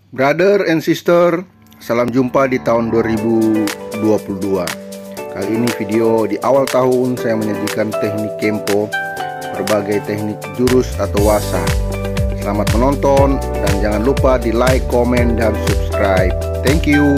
Brother and sister, salam jumpa di tahun 2022. Kali ini video di awal tahun saya menyajikan teknik Kempo, berbagai teknik jurus atau waza. Selamat menonton dan jangan lupa di like, komen, dan subscribe. Thank you.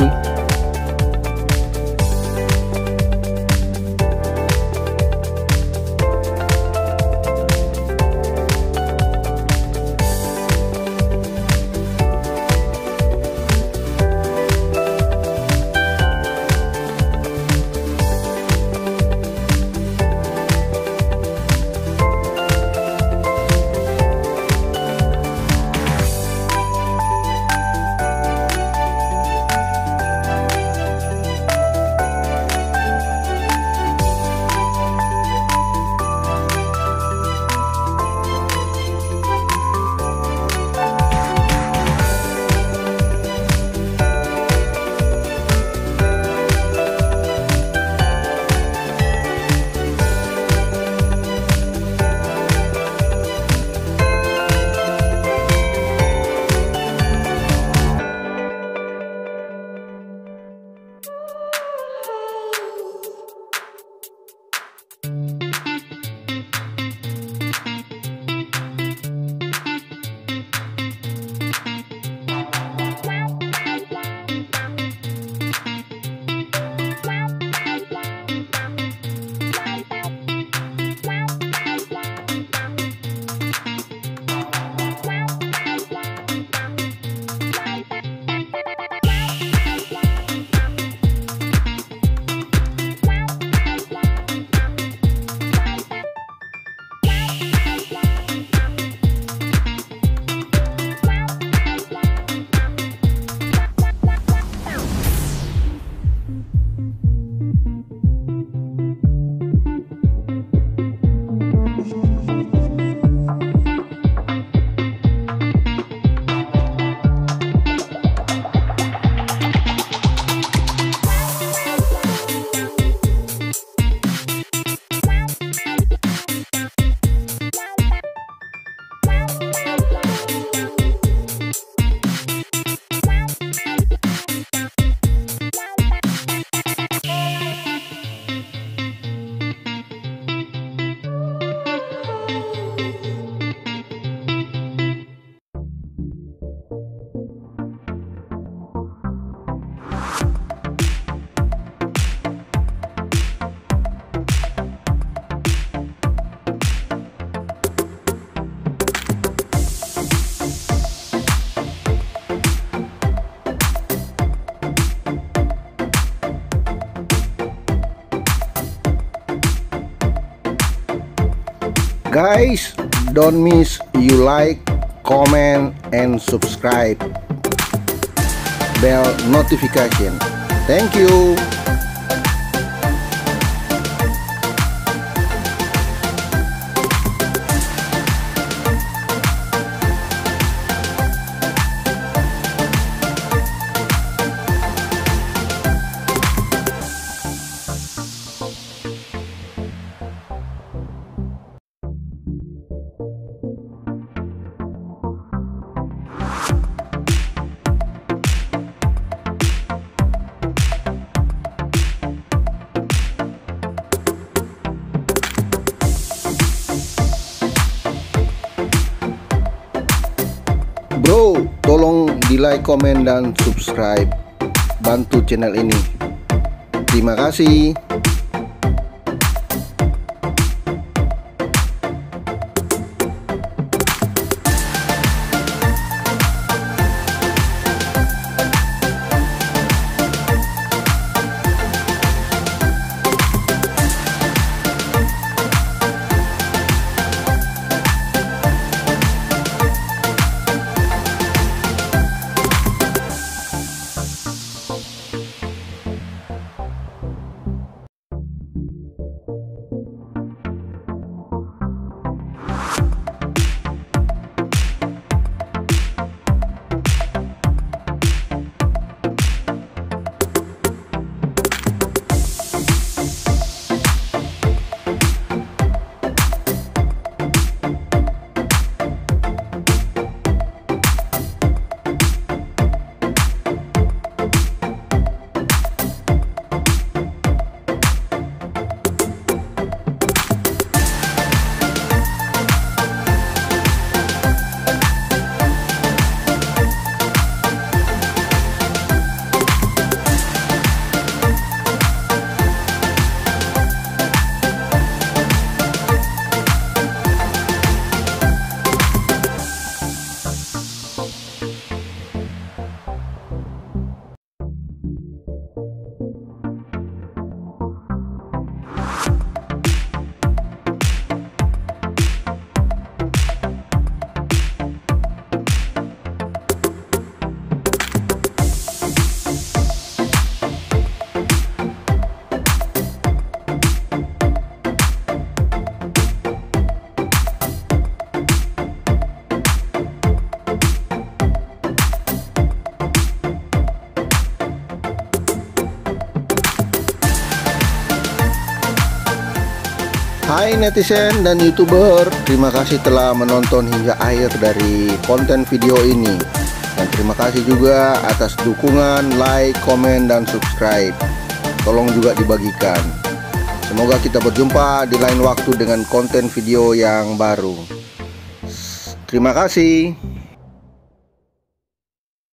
Guys, don't miss you like, comment, and subscribe. Bell notification. Thank you. Bro, tolong di like, komen, dan subscribe. Bantu channel ini. Terima kasih. Hai netizen dan youtuber, terima kasih telah menonton hingga akhir dari konten video ini. Dan terima kasih juga atas dukungan, like, komen, dan subscribe. Tolong juga dibagikan. Semoga kita berjumpa di lain waktu dengan konten video yang baru. Terima kasih.